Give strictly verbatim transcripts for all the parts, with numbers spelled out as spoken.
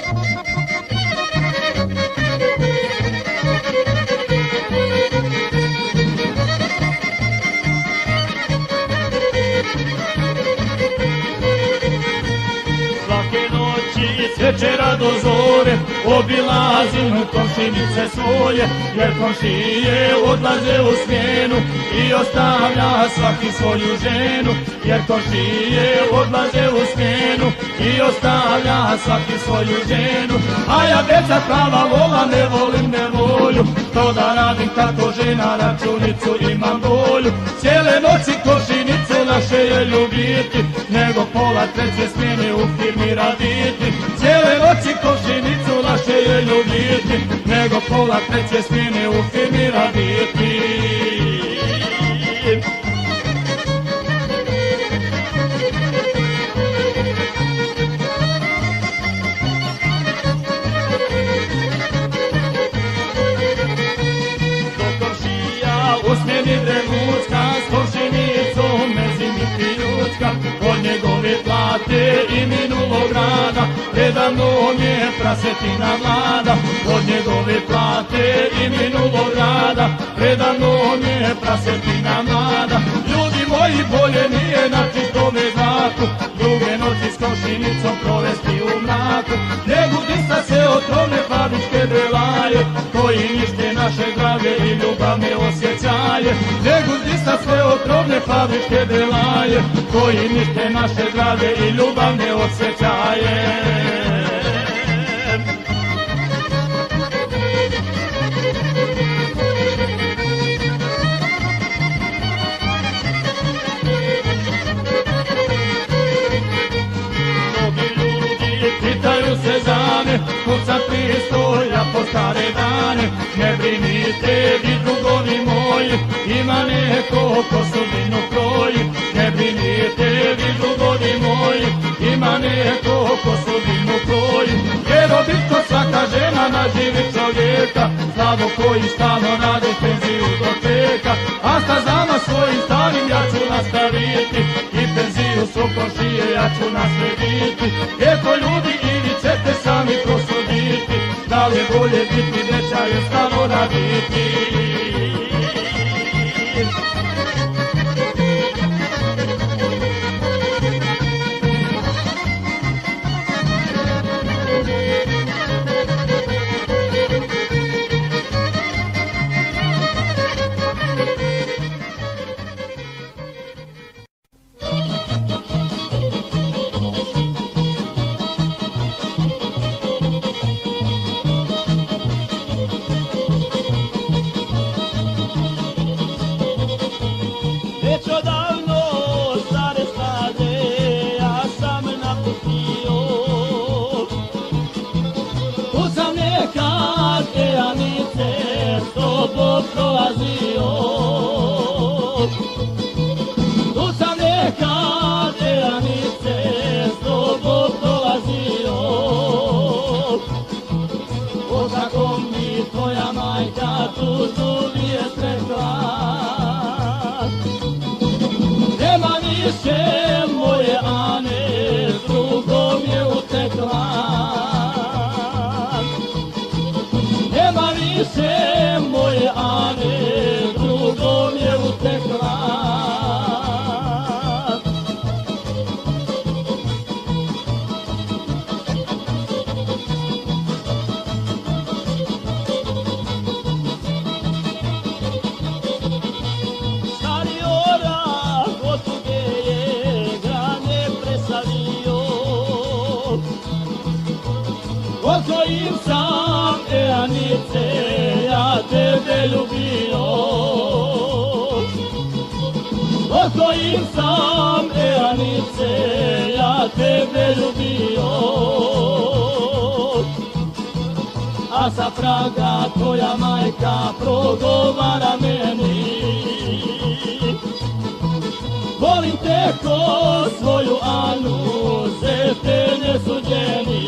Večera do zore obilazim komšinice svoje, jer komšije odlaze u smjenu i ostavlja svaki svoju ženu. Jer komšije odlaze u smjenu i ostavlja svaki svoju ženu. A ja deca prava vola ne volim nevolju, to da radim kako žena računicu imam volju. Cijele noći komšinice naše je ljubiti, nego pola treće smjene u firmi raditi. Cijele noći komšinicu naše je ljubiti, nego pola treće smjene u firmi raditi. Do komšija u smjeni drevučka, s komšinicom mezimiti ljudska, od njegove plate i minulog rada predavnom je prasetina mlada. Od njegove plate i minulog rada predavnom je prasetina mlada. Ljudi moji, bolje nije na čistome znaku druge noći s komšinicom provesti u mraku. Nego dista se otrovne fabričke drelaje, koji nište naše drage i ljubavne osjećaje. Nego dista se otrovne fabričke drelaje, koji nište naše drage i ljubavne osjećaje. Pitaju se za me, kuca pristolja po stare dane. Ne brinite vi drugovi moji, ima neko ko sudbinu kroji. Ne brinite vi drugovi moji, ima neko ko sudbinu kroji. Jer obitko svaka žena naživi čovjeka, slabo koji stalno rade penziju dočeka. A stazama svojim starim ja ću nastaviti i penziju su komšije ja ću naslediti. Eto ljudi, i vi ćete sami prosuditi, da li je bolje biti deča ili stano raditi. Osvojim sam, Eanice, ja tebe ljubio. Osvojim sam, Eanice, ja tebe ljubio. A sa praga tvoja majka progovara meni. Volim te ko svoju Anu, ze te nesuđeni.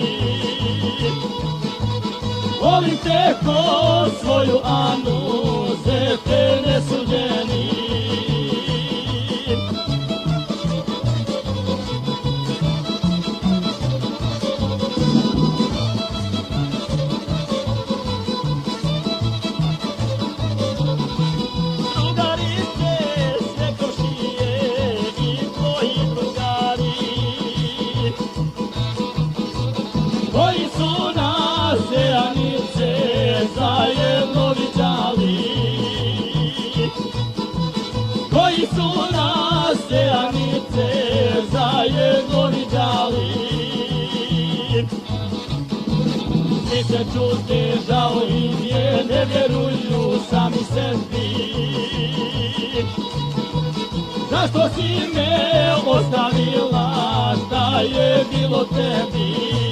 Volim te ko svoju Anu, ze te nesuđeni. koji su nas seanice zajedno viđali, koji su nas seanice zajedno viđali. Svi se čude, žao im je, ne vjeruju sami sebi. Zašto si me ostavila, šta je bilo tebi?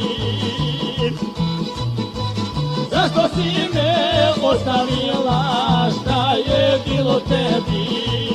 Zašto si me ostavila, šta je bilo tebi?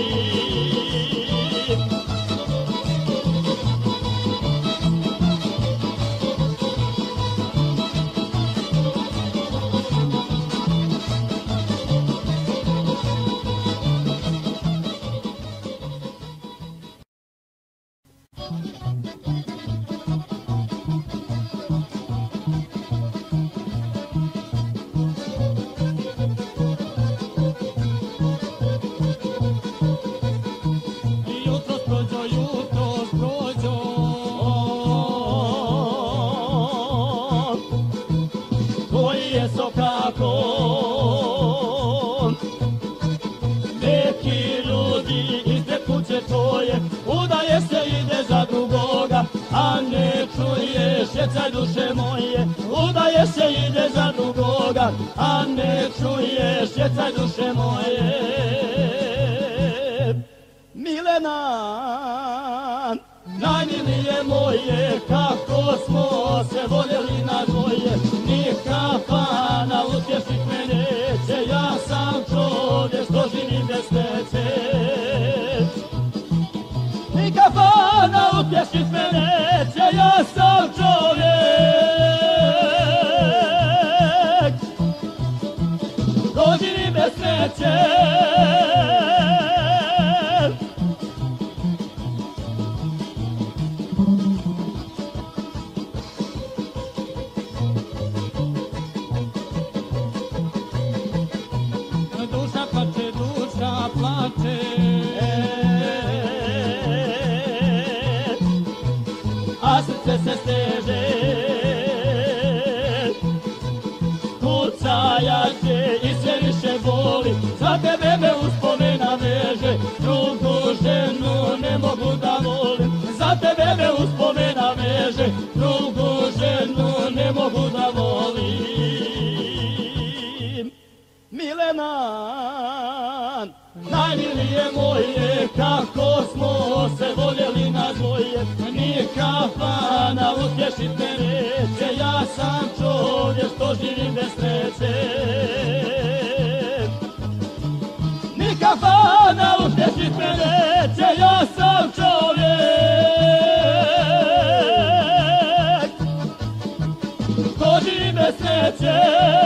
Sjecaj duše moje, udaje se, ide za drugoga, a ne čuješ, sjecaj duše moje. Milena, najmilije moje, kako smo se voljeli na dvoje, ni kafana utješit me neće, ja sam čovjek što živim bez tece. Ni kafana utješit me neće, ja sam čovjek što živim bez tece. Duša plače, duša plače, a srce se steže, kucajaće i sve više boli, za tebe me uspomena veže, drugu ženu ne mogu da volim, za tebe me uspomena veže, drugu ženu ne mogu da volim. Milena, najmilije moje, kako smo se voljeli na dvoje, ni kafana utješit me neće, ja sam čovjek što živim bez sreće. Ni kafana utješit me neće, ja sam čovjek što živim bez sreće.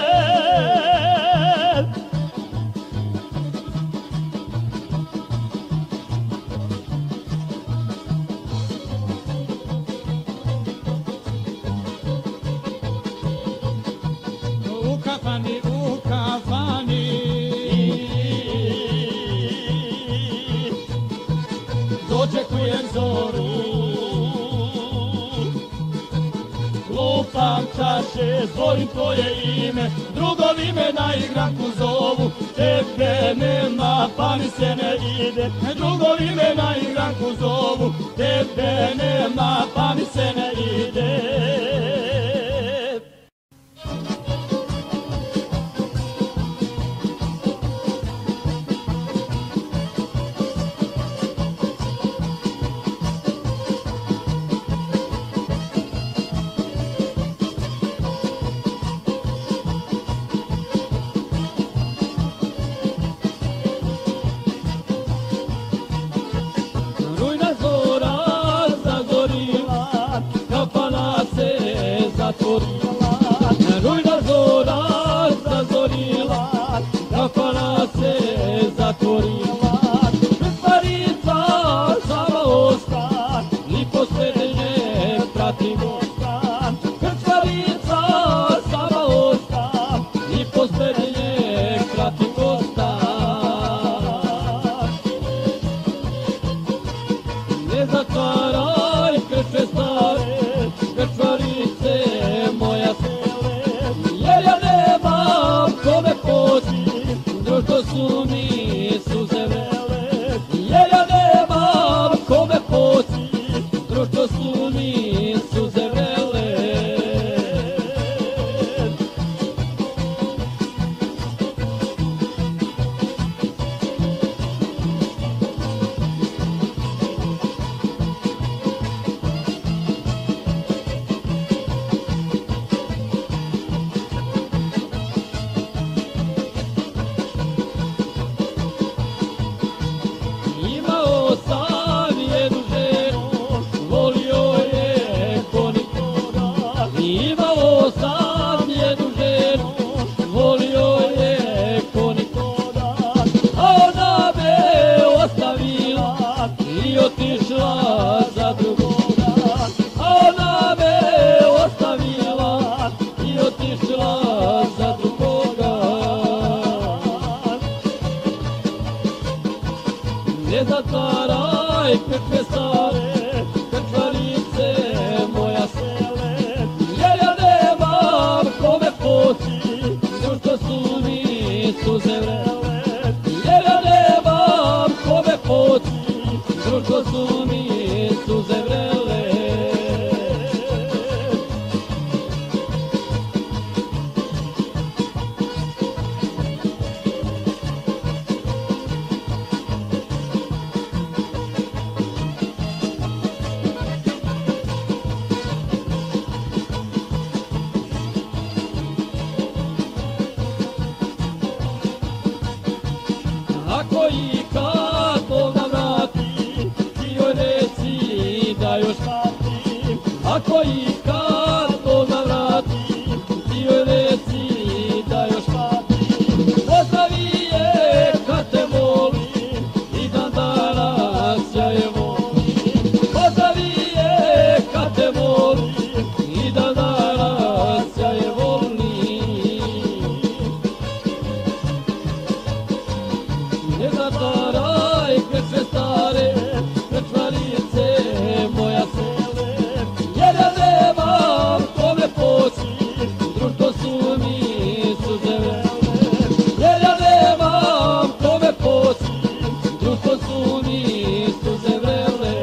U kafani dočekujem zoru, lupam čaše, zvorim tvoje ime, drugovi me na igranku zovu, tebe nema pa mi se ne ide, drugovi me na igranku zovu, tebe nema pa mi se ne ide. Rujna zora zazorila, kafana se zatvorila, krstarica sama osta, i posljednje prati gosta. Krstarica sama osta, i posljednje prati gosta. Ne zatvaraj krče stare, krčvarice moja Imao sam jednu ženu, volio je ko nikoga, a ona me ostavila i otišla za drugoga. A ona me ostavila i otišla za drugoga. Ne zatvaraj krčme stare, krčmarice moja sele, jer ja nemam kome poći, društvo su mi suze vrele. Jer ja nemam kome poći, društvo su mi suze vrele. Ako i kad Bog nam vrati, ti joj reci da još pati. Ako i kad Bog nam vrati, ti joj reci da još pati. Pozdravi je kad te volim i dan danas ja je volim. Pozdravi je kad te volim i dan danas ja je volim. Ne zatvaraj krčme stare, krčmarice moja sele, jer ja nemam kome poći, društvo su mi suze vrele. Jer ja nemam kome poći, društvo su mi suze vrele.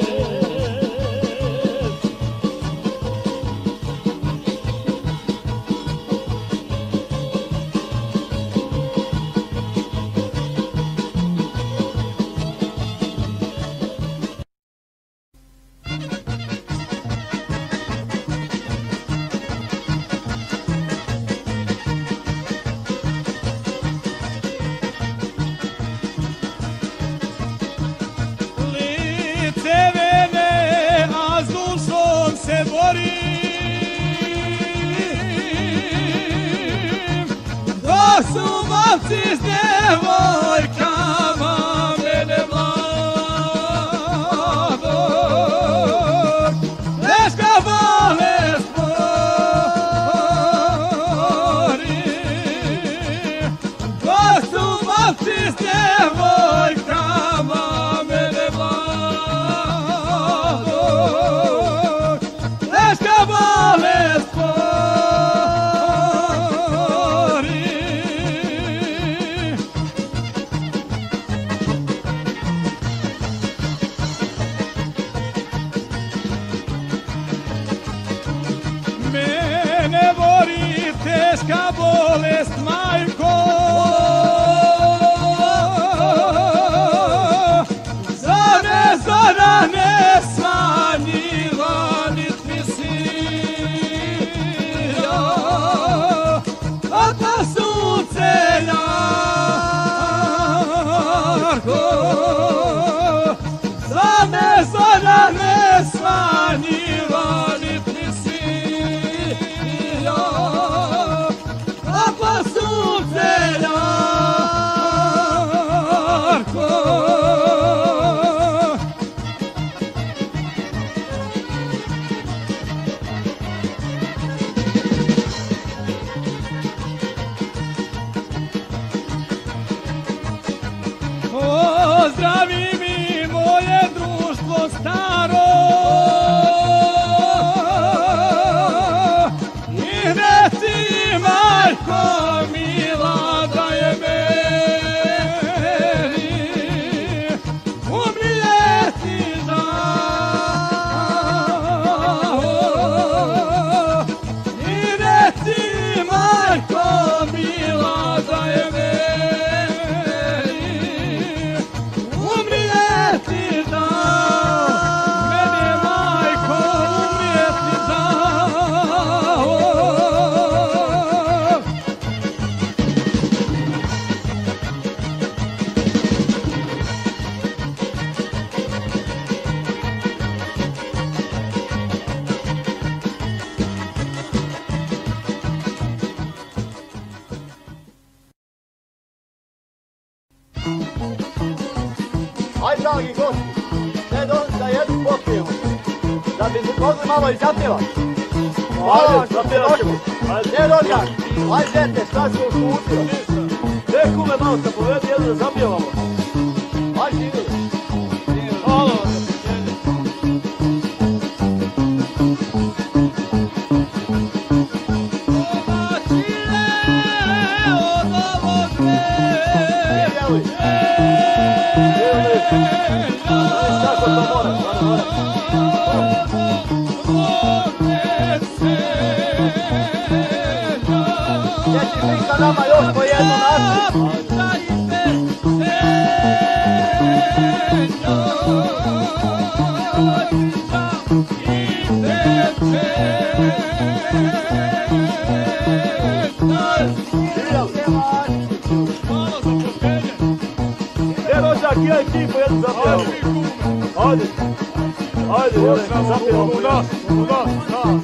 Lice vene, a s dušom se borim, dok su momci s devojkama mene mladog, teška bolest mori, dok su momci s devojkama mene mladog, teška bolest mori. Mene bori teška bolest, majko, zora zora ne smanjiva nit mi sija, a ta sunce jarko, za me zora ne smanjiva nit mi sija, a ta sunce jarko. Pozdravi mi moje društvo staro i reci majko mila da je meni umrijeti žao. I reci majko mila da je meni umrijeti Aj, dragi gosti, ne dođi da jednu popijemo, da bi mogli malo i zapjevati. Ajde, zapjevat ćemo. Ne rođak, aj dete, šta si usputio? Gdje kume malo se povedi jednu da zapjevamo? Aj živjeli. Hvala. Jesi mi sa nama još po jednu našu? Gdje rođak, ja i ti po jednu zapjevamo? Ajde. Ajde, Jelen, zapjevamo. U nas, u nas, nas.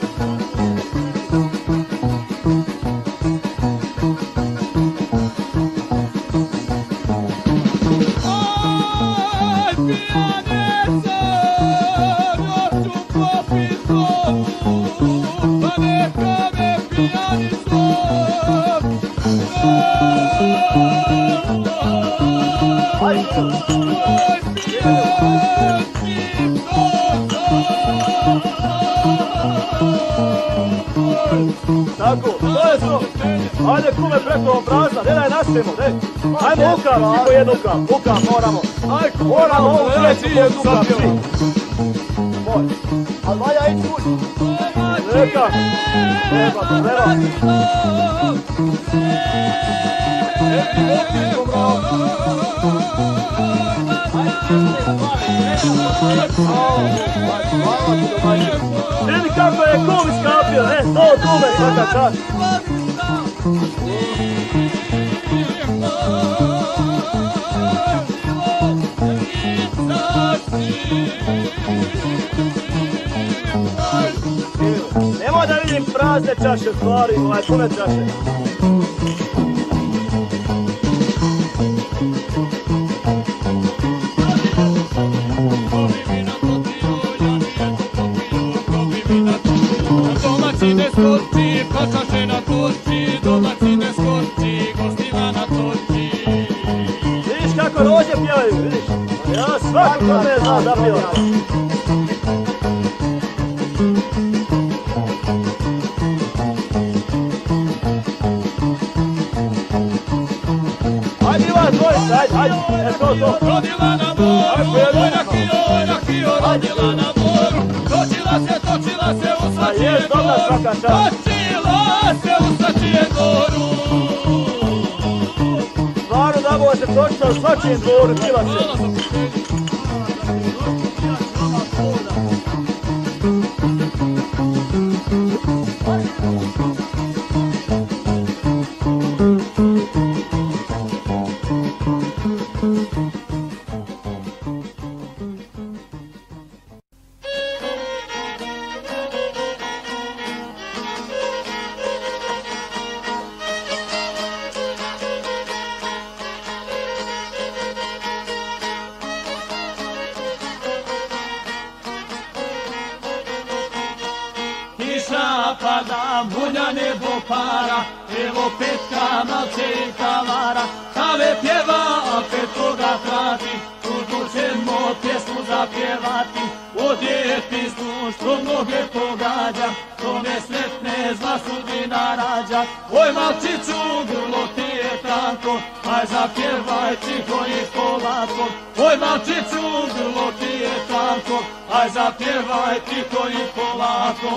Tako, to je to. Ajde kume preko obraza, ne daj nastavimo, ne. Ajmo ukav, svi po jednu ukav, ukav moramo. Ajde, moramo ovu sreću jednu ukav svi. Moj, ali valja ići uđi. Neka, treba, treba. Vidi kako je kum iskapio, ne, sto kume svaka čast. Nemoj da vidim prazne čaše stvari, ovaj pune čaše. Domaćine skorči, počaše na kurči, domaćine skorči, gostima na torči. Vidiš kako rođe pjevaju, vidiš? Ja svaki kod me znam da pjevati. Ajde Ivan, dvojica, ajde, ajde, e to, to. Rodila na moru, oj rakio, oj rakio, rodila na moru. Točila se, točila se u svačijem goru. Točila se u svačijem goru. Stvarno da bo se točila u svačijem dvoru, pila se. Pada, mulja nebo para, evo Petka malce i tavara. Kave pjeva, a Petko ga prati, tužno ćemo pjesmu zapjevati. O djetinstvu što mnoge pogađa, to nesretne zla sudbina rađa. Oj malčiću, grlo ti je tanko, aj zapjevaj tiho i polako. Oj malčiću, grlo ti je tanko, aj zapjevaj tiho i polako.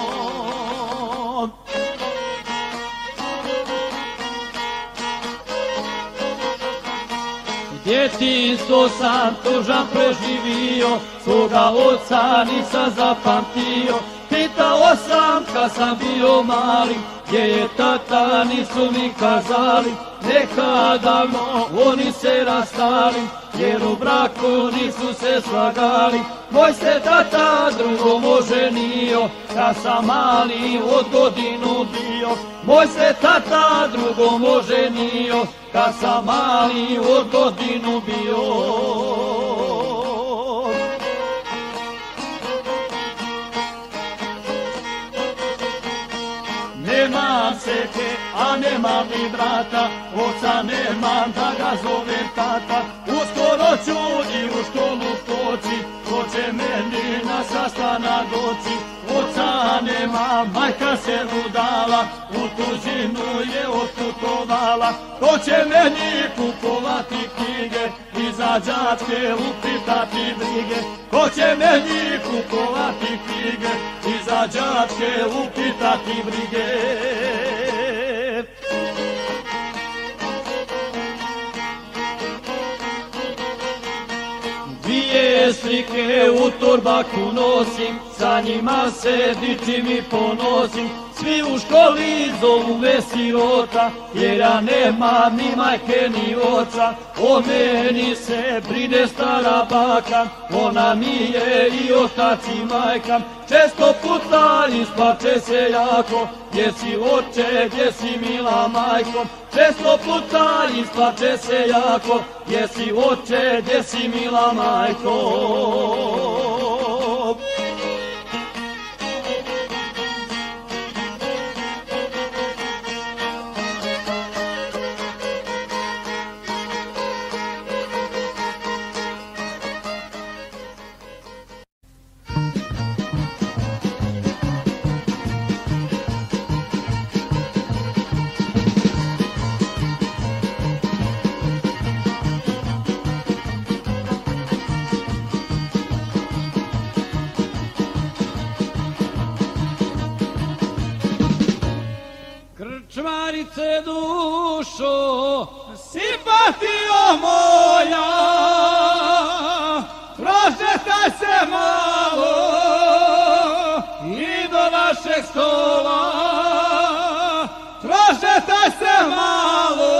Djetinstvo sam tužan preživio, svoga oca nisam zapamtio. Pita Pitao sam kad sam bio mali, gdje je tata, nisu mi kazali, neka davno oni se rastali, jer u braku nisu se slagali. Moj se tata drugom oženio, kad sam mali od godinu bio. Moj se tata drugom oženio, kad sam mali od godinu bio. Nemam seke, a nemam ni brata, oca nemam da ga zovem tata. Uskoro ću i u školu poći, ko će meni na sastanak doći. Oca nema, majka se udala, u tuđinu je otputovala. Ko će meni kupovati knjige i za đačke upitati brige. Ko će meni kupovati knjige i za đačke upitati brige. Dvije slike u torbaku nosim, sa njima se dičim i ponosim. Svi u školi zovu me sirota, jer ja nemam ni majke ni oca. O meni se brine stara baka, ona mi je i otac i majka. Često puta isplače se jako, gdje si oče, gdje si mila majko. Često puta isplače se jako, gdje si oče, gdje si mila majko. Krčmarice dušo, simpatio moja, prošetaj se malo i do našeg stola. Prošetaj se malo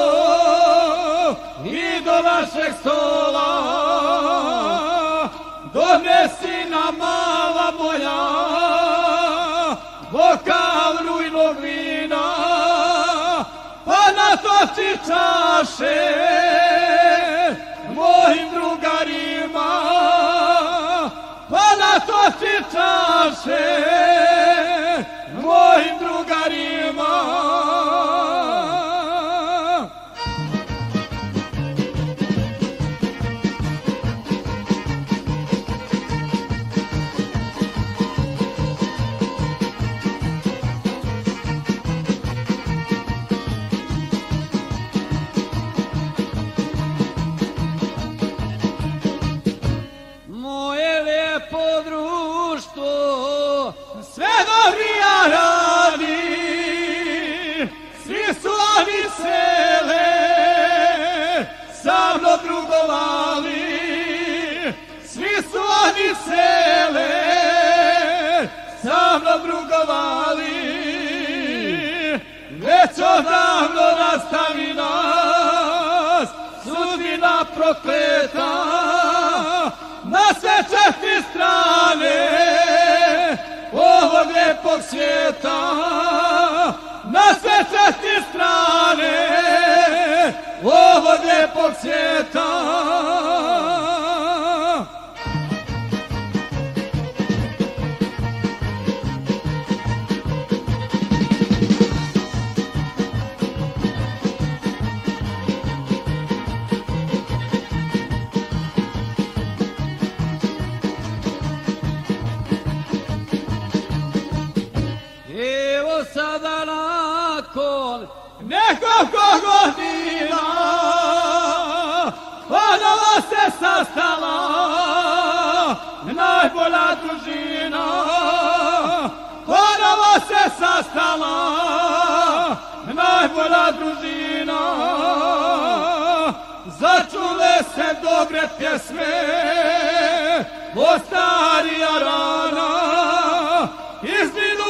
i do našeg stola. Donesi nam, mala moja, bokal rujnog vina, pa natoči čaše mojim drugarima. Pa natoči čaše mojim drugarima. Sve dobrija radi, svi su oni sele, sa mnom drugovali. Svi su oni sele, sa mnom drugovali. Već odavno nastavi nas sudbina prokleta, na sve četiri strane ovog lijepog svijeta. Na sve četiri strane ovog lijepog svijeta. Sada nakon nekoliko godina ponovo se sastala najbolja družina. Ponovo se sastala najbolja družina. Začule se dobre pjesme od starija rana, izminu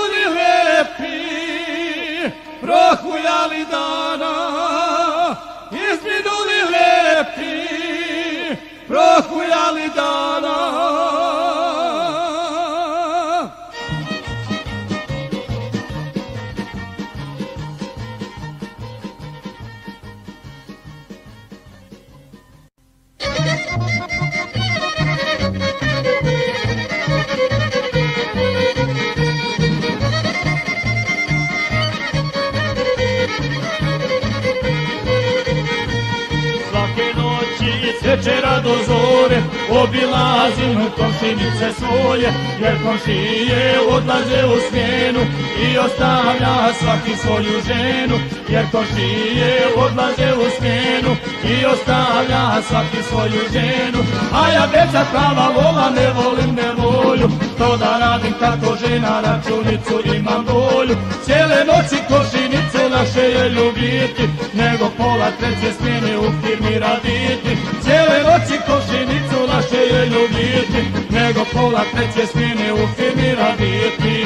jutra do zore, obilazim komšinice svoje, jer komšije odlaze u smjenu i ostavlja svaki svoju ženu, jer komšije odlaze u smjenu i ostavlja svaki svoju ženu. A ja deca prava vola, ne volim nevolju, to da radim kako žena računicu imam bolju. Cijele noći komšinicu naše je ljubiti, nego pola treće smjene u firmi raditi. Cijele noći komšinicu naše je ljubiti, nego pola treće smjene u firmi raditi.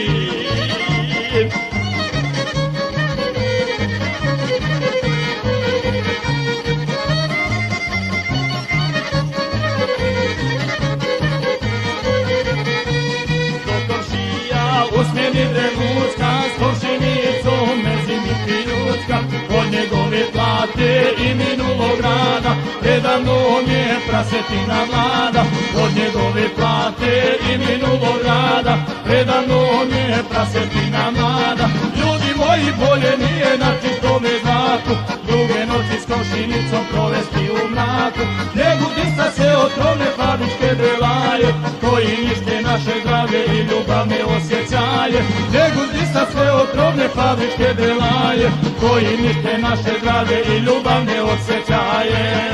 U smjeni drevučka, s komšinicom mezim i pijučka, od njegove plate i minulog rada, predavnom je prasetina mlada. Od njegove plate i minulog rada, predavnom je prasetina mlada. Ljudi moji, bolje nije na čistome znaku druge noći s komšinicom provesti u mraku, nego dista se otrovne fabričke delaje, koji nište naše drage i ljubavne osjećaje. Nego dista se otrovne fabričke delaje, koji nište naše drage i ljubavne osjećaje.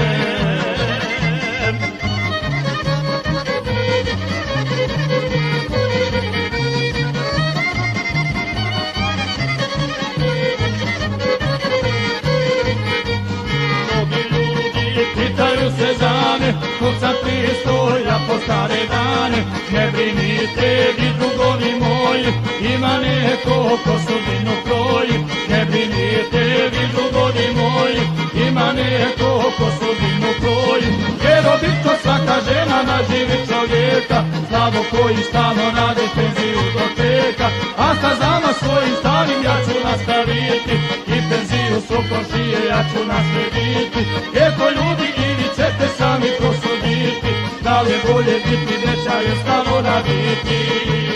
Pitaju se zane, kuca pristoja po stare dane. Ne brinite vi drugovi moji, ima neko ko sudbinu kroji. Ne brinite vi drugovi moji, ima neko ko sudbinu kroji. Jer obitko svaka žena naživi čovjeka, slabo koji stalno rade penziju dočeka. A stazama svojim starim ja ću nastaviti i penziju su komšije ja ću naslediti. Eto ljudi, i vi ćete sami prosuditi, da li je bolje biti deča je stano raditi.